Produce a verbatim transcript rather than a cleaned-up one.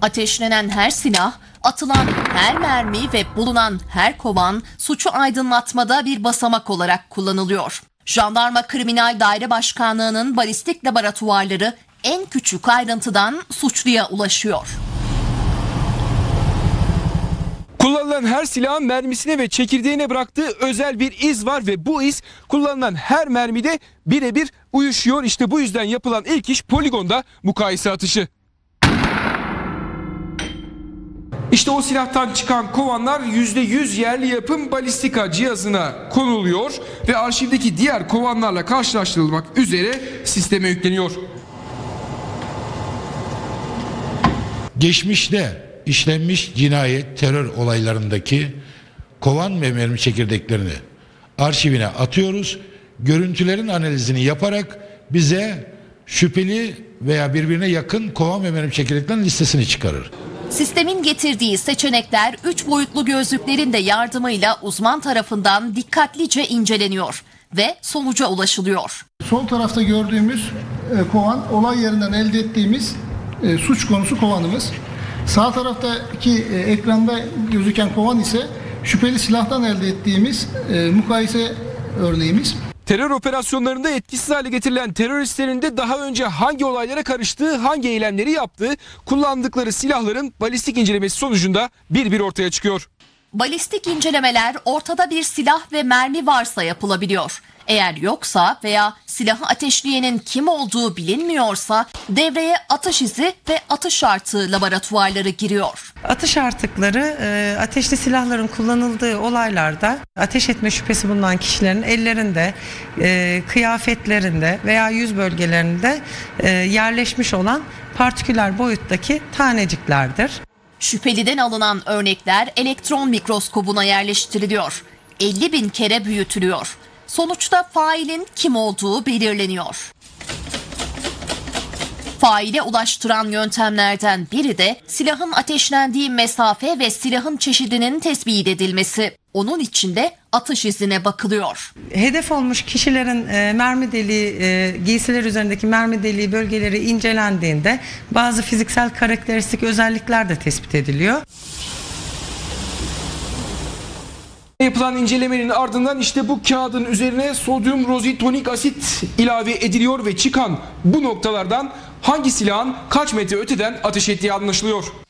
Ateşlenen her silah, atılan her mermi ve bulunan her kovan suçu aydınlatmada bir basamak olarak kullanılıyor. Jandarma Kriminal Daire Başkanlığı'nın balistik laboratuvarları en küçük ayrıntıdan suçluya ulaşıyor. Kullanılan her silahın mermisine ve çekirdeğine bıraktığı özel bir iz var ve bu iz kullanılan her mermide birebir uyuşuyor. İşte bu yüzden yapılan ilk iş poligonda mukayese atışı. İşte o silahtan çıkan kovanlar yüzde yüz yerli yapım balistika cihazına konuluyor ve arşivdeki diğer kovanlarla karşılaştırılmak üzere sisteme yükleniyor. Geçmişte işlenmiş cinayet, terör olaylarındaki kovan ve mermi çekirdeklerini arşivine atıyoruz. Görüntülerin analizini yaparak bize şüpheli veya birbirine yakın kovan ve mermi çekirdeklerinin listesini çıkarır. Sistemin getirdiği seçenekler üç boyutlu gözlüklerin de yardımıyla uzman tarafından dikkatlice inceleniyor ve sonuca ulaşılıyor. Sol tarafta gördüğümüz e, kovan olay yerinden elde ettiğimiz e, suç konusu kovanımız. Sağ taraftaki e, ekranda gözüken kovan ise şüpheli silahtan elde ettiğimiz e, mukayese örneğimiz. Terör operasyonlarında etkisiz hale getirilen teröristlerin de daha önce hangi olaylara karıştığı, hangi eylemleri yaptığı, kullandıkları silahların balistik incelemesi sonucunda bir bir ortaya çıkıyor. Balistik incelemeler ortada bir silah ve mermi varsa yapılabiliyor. Eğer yoksa veya silahı ateşleyenin kim olduğu bilinmiyorsa devreye atış izi ve atış artığı laboratuvarları giriyor. Atış artıkları ateşli silahların kullanıldığı olaylarda ateş etme şüphesi bulunan kişilerin ellerinde, kıyafetlerinde veya yüz bölgelerinde yerleşmiş olan partiküler boyuttaki taneciklerdir. Şüpheliden alınan örnekler elektron mikroskobuna yerleştiriliyor. elli bin kere büyütülüyor. Sonuçta failin kim olduğu belirleniyor. Faile ulaştıran yöntemlerden biri de silahın ateşlendiği mesafe ve silahın çeşidinin tespit edilmesi. Onun için de atış izine bakılıyor. Hedef olmuş kişilerin e, mermi deliği, e, giysiler üzerindeki mermi deliği bölgeleri incelendiğinde bazı fiziksel karakteristik özellikler de tespit ediliyor. Yapılan incelemenin ardından işte bu kağıdın üzerine sodyum rozitonik asit ilave ediliyor ve çıkan bu noktalardan hangi silahın kaç metre öteden ateş ettiği anlaşılıyor.